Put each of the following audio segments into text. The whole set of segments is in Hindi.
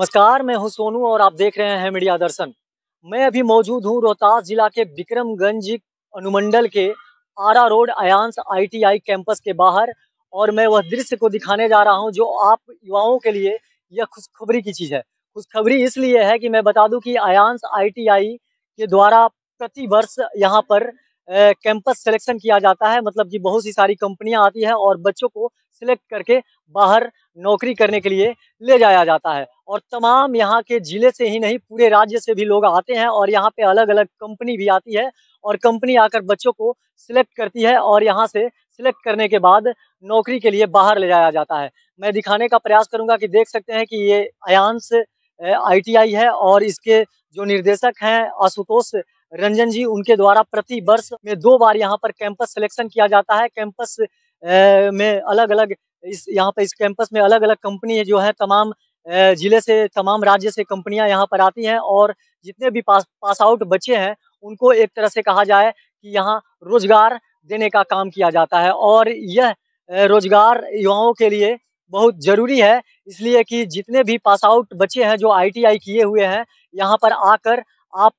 नमस्कार, मैं हूं सोनू और आप देख रहे हैं मीडिया दर्शन। मैं अभी मौजूद हूं रोहतास जिला के विक्रमगंज अनुमंडल के Ara road Ayansh ITI campus के बाहर और मैं वह दृश्य को दिखाने जा रहा हूं जो आप युवाओं के लिए यह खुशखबरी की चीज है। खुशखबरी इसलिए है कि मैं बता दूं कि अयांश आईटीआई के द्वारा प्रति वर्ष यहाँ पर कैंपस सिलेक्शन किया जाता है। मतलब कि बहुत सी सारी कंपनियां आती है और बच्चों को सिलेक्ट करके बाहर नौकरी करने के लिए ले जाया जाता है। और तमाम यहाँ के जिले से ही नहीं पूरे राज्य से भी लोग आते हैं और यहाँ पे अलग अलग कंपनी भी आती है और कंपनी आकर बच्चों को सिलेक्ट करती है और यहाँ से सिलेक्ट करने के बाद नौकरी के लिए बाहर ले जाया जाता है। मैं दिखाने का प्रयास करूंगा कि देख सकते हैं कि ये अयांश आईटीआई है और इसके जो निर्देशक हैं आशुतोष रंजन जी, उनके द्वारा प्रति वर्ष में 2 बार यहाँ पर कैंपस सिलेक्शन किया जाता है। कैंपस में अलग अलग यहाँ पे इस कैंपस में अलग अलग कंपनी जो है तमाम जिले से तमाम राज्य से कंपनियां यहाँ पर आती हैं और जितने भी पास आउट बच्चे हैं उनको एक तरह से कहा जाए कि यहाँ रोजगार देने का काम किया जाता है और यह रोजगार युवाओं के लिए बहुत जरूरी है। इसलिए कि जितने भी पास आउट बच्चे हैं जो आईटीआई किए हुए हैं यहाँ पर आकर आप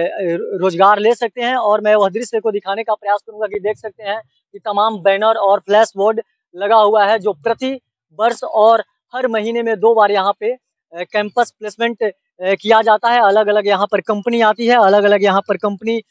रोजगार ले सकते हैं। और मैं वह दृश्य को दिखाने का प्रयास करूंगा कि देख सकते हैं कि तमाम बैनर और फ्लैश बोर्ड लगा हुआ है जो प्रति वर्ष और हर महीने में 2 बार यहाँ पे कैंपस प्लेसमेंट किया जाता है। अलग अलग यहाँ पर कंपनी आती है, अलग अलग यहाँ पर कंपनी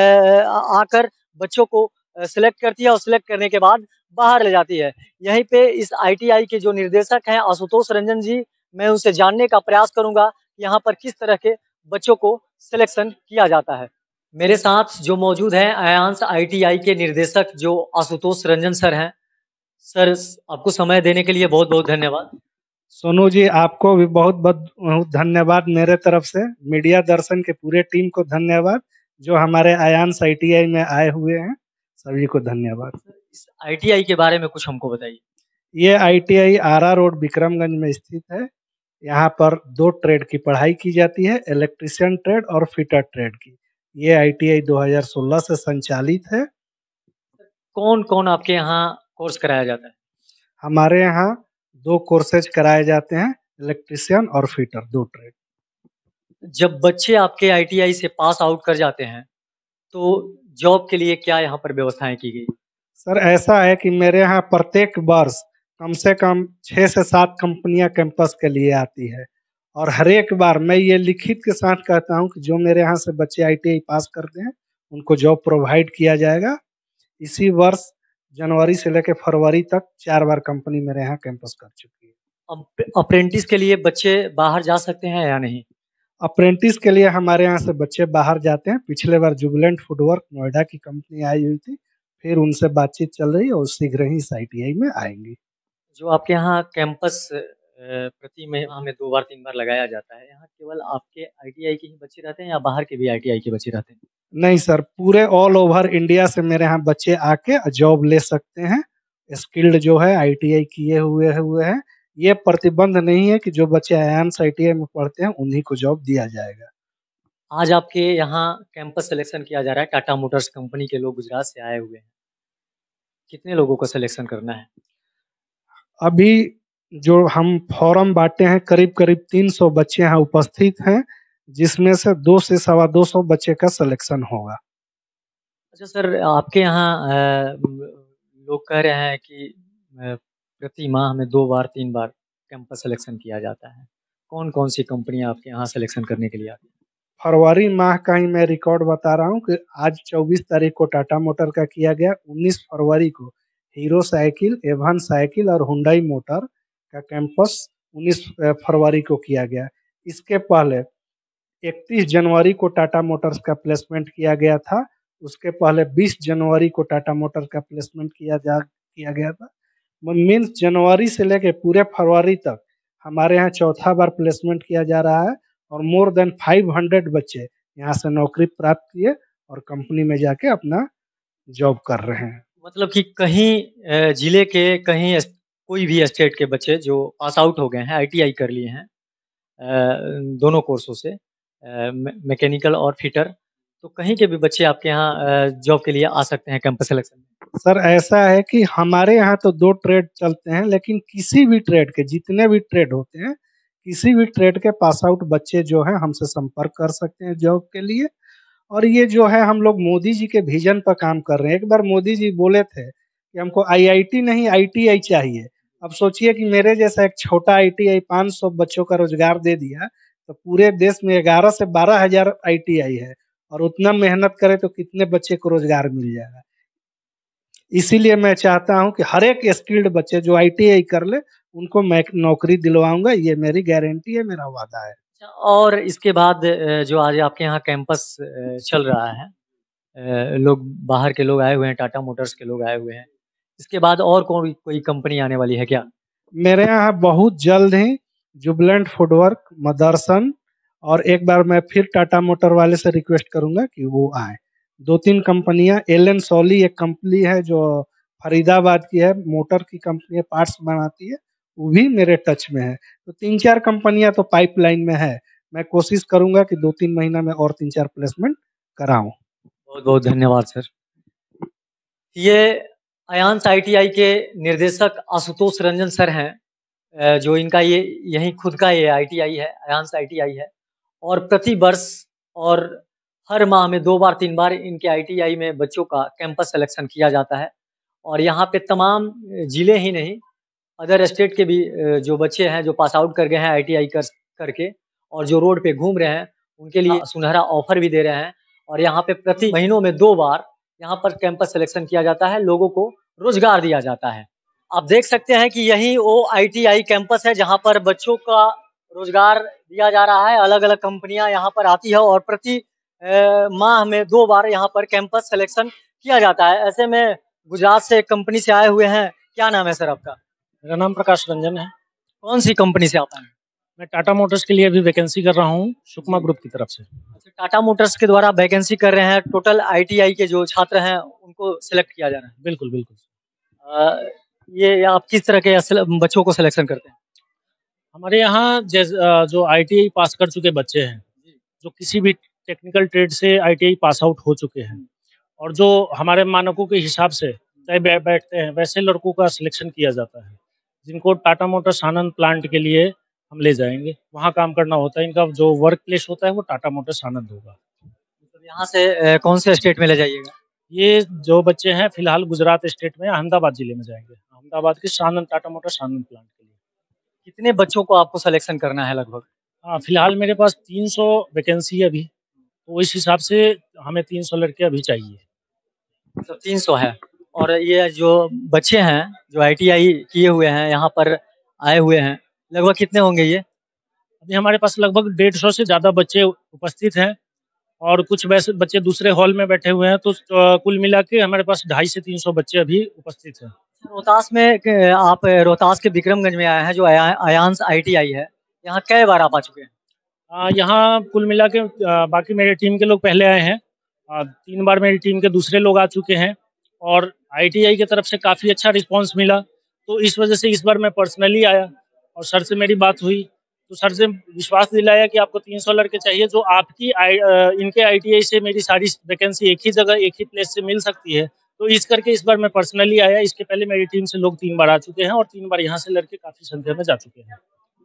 आकर बच्चों को सिलेक्ट करती है और सिलेक्ट करने के बाद बाहर ले जाती है। यहीं पे इस आईटीआई के जो निर्देशक हैं आशुतोष रंजन जी, मैं उनसे जानने का प्रयास करूंगा यहाँ पर किस तरह के बच्चों को सिलेक्शन किया जाता है। मेरे साथ जो मौजूद हैं अयांश आईटीआई के निर्देशक जो आशुतोष रंजन सर हैं। सर, आपको समय देने के लिए बहुत बहुत धन्यवाद। सोनू जी, आपको भी बहुत बहुत धन्यवाद मेरे तरफ से। मीडिया दर्शन के पूरे टीम को धन्यवाद जो हमारे अयांश आईटीआई में आए हुए हैं, सभी को धन्यवाद। इस आईटीआई के बारे में कुछ हमको बताइए। ये आईटीआई आरा रोड विक्रमगंज में स्थित है। यहाँ पर 2 ट्रेड की पढ़ाई की जाती है, इलेक्ट्रीशियन ट्रेड और फिटर ट्रेड की। ये आईटीआई 2016 से संचालित है। कौन कौन आपके यहाँ कोर्स कराया जाता है? हमारे यहाँ 2 कोर्सेज कराए जाते हैं, इलेक्ट्रीशियन और फिटर, 2 ट्रेड। जब बच्चे आपके आईटीआई से पास आउट कर जाते हैं तो जॉब के लिए क्या यहाँ पर व्यवस्थाएं की गई? सर, ऐसा है कि मेरे यहाँ प्रत्येक वर्ष कम से कम 6 से 7 कंपनियां कैंपस के लिए आती है और हर एक बार मैं ये लिखित के साथ कहता हूं कि जो मेरे यहाँ से बच्चे आईटीआई पास करते हैं उनको जॉब प्रोवाइड किया जाएगा। इसी वर्ष जनवरी से लेकर फरवरी तक 4 बार कंपनी मेरे यहाँ कैंपस कर चुकी है। अब अप्रेंटिस के लिए बच्चे बाहर जा सकते हैं या नहीं? अप्रेंटिस के लिए हमारे यहाँ से बच्चे बाहर जाते हैं। पिछले बार जुबिलेंट फुटवर्क नोएडा की कंपनी आई हुई थी, फिर उनसे बातचीत चल रही है और शीघ्र ही इस आईटीआई में आएंगी। जो आपके यहाँ कैंपस प्रति माह में 2 बार 3 बार लगाया जाता है, यहाँ केवल आपके आईटीआई के ही बच्चे रहते हैं या बाहर के भी आईटीआई के बच्चे रहते हैं? नहीं सर, पूरे ऑल ओवर इंडिया से मेरे यहाँ बच्चे आके जॉब ले सकते हैं। स्किल्ड जो है आईटीआई किए हुए हैं। ये प्रतिबंध नहीं है कि जो बच्चे अयांश आईटीआई में पढ़ते हैं उन्हीं को जॉब दिया जाएगा। आज आपके यहाँ कैंपस सिलेक्शन किया जा रहा है, टाटा मोटर्स कंपनी के लोग गुजरात से आए हुए हैं। कितने लोगों को सिलेक्शन करना है? अभी जो हम फॉर्म बांटे हैं करीब करीब 300 बच्चे यहाँ उपस्थित हैं, जिसमें से 2 से सवा 200 बच्चे का सिलेक्शन होगा। अच्छा सर, आपके यहाँ लोग कह रहे हैं कि प्रति माह में 2 बार 3 बार कैंपस सिलेक्शन किया जाता है। कौन कौन सी कंपनियां आपके यहाँ सिलेक्शन करने के लिए आती हैं? फरवरी माह का ही मैं रिकॉर्ड बता रहा हूँ कि आज 24 तारीख को टाटा मोटर का किया गया, 19 फरवरी को हीरो साइकिल, एवन साइकिल और हुंडई मोटर का कैंपस 19 फरवरी को किया गया। इसके पहले 31 जनवरी को टाटा मोटर्स का प्लेसमेंट किया गया था। उसके पहले 20 जनवरी को टाटा मोटर्स का प्लेसमेंट किया गया था। मीन्स जनवरी से लेकर पूरे फरवरी तक हमारे यहाँ चौथा बार प्लेसमेंट किया जा रहा है और मोर देन 500 बच्चे यहाँ से नौकरी प्राप्त किए और कंपनी में जाके अपना जॉब कर रहे हैं। मतलब कि कहीं जिले के कहीं कोई भी स्टेट के बच्चे जो पास आउट हो गए हैं, आईटीआई कर लिए हैं दोनों कोर्सों से, मैकेनिकल और फिटर, तो कहीं के भी बच्चे आपके यहाँ जॉब के लिए आ सकते हैं कैंपस सिलेक्शन में? सर, ऐसा है कि हमारे यहाँ तो 2 ट्रेड चलते हैं, लेकिन किसी भी ट्रेड के जितने भी ट्रेड होते हैं किसी भी ट्रेड के पास आउट बच्चे जो हैं हमसे संपर्क कर सकते हैं जॉब के लिए। और ये जो है हम लोग मोदी जी के विजन पर काम कर रहे हैं। एक बार मोदी जी बोले थे कि हमको आईआईटी नहीं आईटीआई चाहिए। अब सोचिए कि मेरे जैसा एक छोटा आईटीआई 500 बच्चों का रोजगार दे दिया, तो पूरे देश में 11 से 12 हजार आईटीआई है, और उतना मेहनत करे तो कितने बच्चे को रोजगार मिल जाएगा। इसीलिए मैं चाहता हूं कि हर एक स्किल्ड बच्चे जो आईटीआई कर ले उनको मैं नौकरी दिलवाऊंगा। ये मेरी गारंटी है, मेरा वादा है। अच्छा, और इसके बाद जो आज आपके यहाँ कैंपस चल रहा है, लोग बाहर के लोग आए हुए हैं, टाटा मोटर्स के लोग आए हुए हैं। इसके बाद और कोई कंपनी आने वाली है क्या? मेरे यहाँ बहुत जल्द ही जुबलेंट फूडवर्क, मदरसन, और एक बार मैं फिर टाटा मोटर वाले से रिक्वेस्ट करूंगा कि वो आए। 2-3 कंपनियां, एलन सोली एक कंपनी है जो फरीदाबाद की है, मोटर की कंपनी है, पार्ट्स बनाती है, वो भी मेरे टच में है। तो 3-4 कंपनियां तो पाइपलाइन में है। मैं कोशिश करूंगा कि 2-3 महीना में और 3-4 प्लेसमेंट कराऊं। बहुत बहुत धन्यवाद सर। ये अयांश आईटीआई के निर्देशक आशुतोष रंजन सर हैं, जो इनका ये यही खुद का ये आईटीआई है, अयांश आईटीआई है। और प्रति वर्ष और हर माह में 2 बार 3 बार इनके आईटीआई में बच्चों का कैंपस सिलेक्शन किया जाता है। और यहाँ पे तमाम जिले ही नहीं, अदर स्टेट के भी जो बच्चे हैं जो पास आउट कर गए हैं आईटीआई करके और जो रोड पे घूम रहे हैं, उनके लिए सुनहरा ऑफर भी दे रहे हैं। और यहाँ पे प्रति महीनों में 2 बार यहाँ पर कैंपस सिलेक्शन किया जाता है, लोगों को रोजगार दिया जाता है। आप देख सकते हैं कि यही वो आईटीआई कैंपस है जहाँ पर बच्चों का रोजगार दिया जा रहा है। अलग-अलग कंपनियां यहाँ पर आती है और प्रति माह में 2 बार यहाँ पर कैंपस सिलेक्शन किया जाता है। ऐसे में गुजरात से एक कंपनी से आए हुए हैं। क्या नाम है सर आपका? मेरा नाम प्रकाश रंजन है। कौन सी कंपनी से आप आए हैं? मैं टाटा मोटर्स के लिए अभी वैकेंसी कर रहा हूँ, सुकमा ग्रुप की तरफ से। अच्छा, टाटा मोटर्स के द्वारा वैकेंसी कर रहे हैं। टोटल आईटीआई के जो छात्र हैं उनको सिलेक्ट किया जा रहा है। बिल्कुल, बिल्कुल। ये आप किस तरह के बच्चों को सिलेक्शन करते हैं? हमारे यहाँ जो आईटीआई पास कर चुके बच्चे हैं, जो किसी भी टेक्निकल ट्रेड से आईटीआई पास आउट हो चुके हैं और जो हमारे मानकों के हिसाब से तय बैठते हैं, वैसे लड़कों का सिलेक्शन किया जाता है, जिनको टाटा मोटर्स आनंद प्लांट के लिए हम ले जाएंगे। वहाँ काम करना होता है। इनका जो वर्क प्लेस होता है वो टाटा मोटर्स आनंद होगा। मतलब यहाँ से कौन से स्टेट में ले जाइएगा? ये जो बच्चे हैं फिलहाल गुजरात स्टेट में अहमदाबाद जिले में जाएंगे, अहमदाबाद के सानंद टाटा मोटर्स आनंद प्लांट के लिए। कितने बच्चों को आपको सिलेक्शन करना है लगभग? हाँ, फिलहाल मेरे पास 300 वैकेंसी है अभी, तो इस हिसाब से हमें 300 लड़के अभी चाहिए। मतलब 300 है। और ये जो बच्चे हैं जो आईटीआई किए हुए हैं यहाँ पर आए हुए हैं, लगभग कितने होंगे ये? अभी हमारे पास लगभग 150 से ज़्यादा बच्चे उपस्थित हैं और कुछ वैसे बच्चे दूसरे हॉल में बैठे हुए हैं, तो कुल मिला के हमारे पास 250 से 300 बच्चे अभी उपस्थित हैं। रोहतास में आप रोहतास के विक्रमगंज में आए हैं जो अयांश आईटीआई है, यहाँ कई बार आप आ चुके हैं? यहाँ कुल मिला के बाकी मेरे टीम के लोग पहले आए हैं। 3 बार मेरी टीम के दूसरे लोग आ चुके हैं और आईटीआई की तरफ से काफ़ी अच्छा रिस्पांस मिला, तो इस वजह से इस बार मैं पर्सनली आया और सर से मेरी बात हुई, तो सर से विश्वास दिलाया कि आपको 300 लड़के चाहिए, जो आपकी इनके आईटीआई से मेरी सारी वैकेंसी एक ही जगह एक ही प्लेस से मिल सकती है। तो इस करके इस बार मैं पर्सनली आया। इसके पहले मेरी टीम से लोग 3 बार आ चुके हैं और 3 बार यहाँ से लड़के काफ़ी संख्या में जा चुके हैं।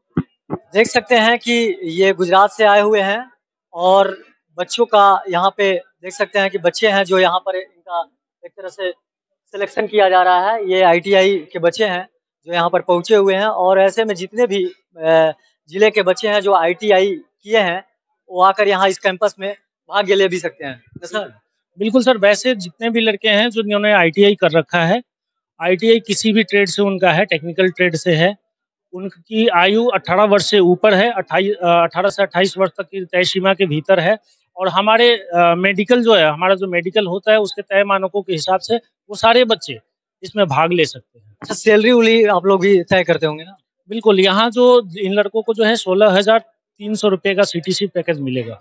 देख सकते हैं कि ये गुजरात से आए हुए हैं और बच्चों का यहाँ पे देख सकते हैं कि बच्चे हैं जो यहाँ पर इनका एक तरह से सिलेक्शन किया जा रहा है। ये आईटीआई के बच्चे हैं जो यहाँ पर पहुंचे हुए हैं और ऐसे में जितने भी जिले के बच्चे हैं जो आईटीआई किए हैं वो आकर यहाँ इस कैंपस में भाग्य ले भी सकते हैं। तो सर बिल्कुल सर, वैसे जितने भी लड़के हैं जो जिन्होंने आईटीआई कर रखा है, आईटीआई किसी भी ट्रेड से उनका है, टेक्निकल ट्रेड से है, उनकी आयु 18 वर्ष से ऊपर है, 18 से 28 वर्ष तक की तय सीमा के भीतर है। और हमारे मेडिकल जो है, हमारा जो मेडिकल होता है उसके तय मानकों के हिसाब से वो सारे बच्चे इसमें भाग ले सकते हैं। अच्छा, सैलरी उली आप लोग भी तय करते होंगे ना? बिल्कुल, यहाँ जो इन लड़कों को जो है 16,300 रुपये का सीटीसी पैकेज मिलेगा।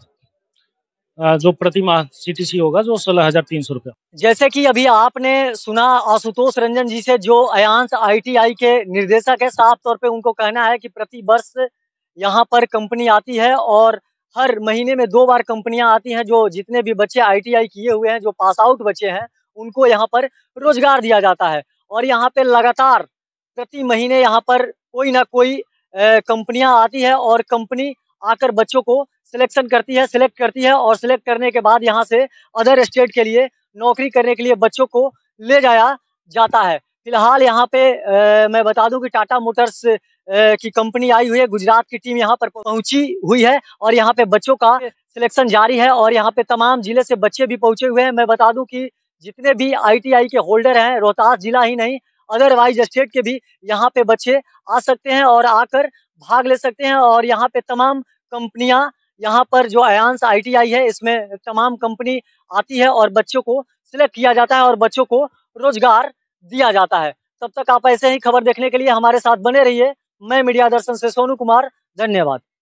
जो प्रति माह सीटीसी होगा जो 16,300 रुपया। जैसे कि अभी आपने सुना आशुतोष रंजन जी से जो अयांश आईटीआई के निर्देशक है, साफ तौर पे उनको कहना है कि प्रति वर्ष यहाँ पर कंपनी आती है और हर महीने में 2 बार कंपनियां आती हैं। जो जितने भी बच्चे आईटीआई किए हुए हैं, जो पास आउट बच्चे हैं, उनको यहाँ पर रोजगार दिया जाता है। और यहाँ पे लगातार प्रति महीने यहाँ पर कोई ना कोई कंपनियां आती है और कंपनी आकर बच्चों को सिलेक्ट करती है और सिलेक्ट करने के बाद यहाँ से अदर स्टेट के लिए नौकरी करने के लिए बच्चों को ले जाया जाता है। फिलहाल यहाँ पे मैं बता दूं कि टाटा मोटर्स की कंपनी आई हुई है, गुजरात की टीम यहाँ पर पहुंची हुई है और यहाँ पे बच्चों का सिलेक्शन जारी है और यहाँ पे तमाम जिले से बच्चे भी पहुंचे हुए हैं। मैं बता दूं कि जितने भी ITI के होल्डर हैं, रोहतास जिला ही नहीं अदरवाइज स्टेट के भी यहाँ पे बच्चे आ सकते हैं और आकर भाग ले सकते हैं और यहाँ पे तमाम कंपनियां, यहाँ पर जो अयांश ITI है इसमें तमाम कंपनी आती है और बच्चों को सिलेक्ट किया जाता है और बच्चों को रोजगार दिया जाता है। तब तक आप ऐसे ही खबर देखने के लिए हमारे साथ बने रहिए। मैं मीडिया दर्शन से सोनू कुमार, धन्यवाद।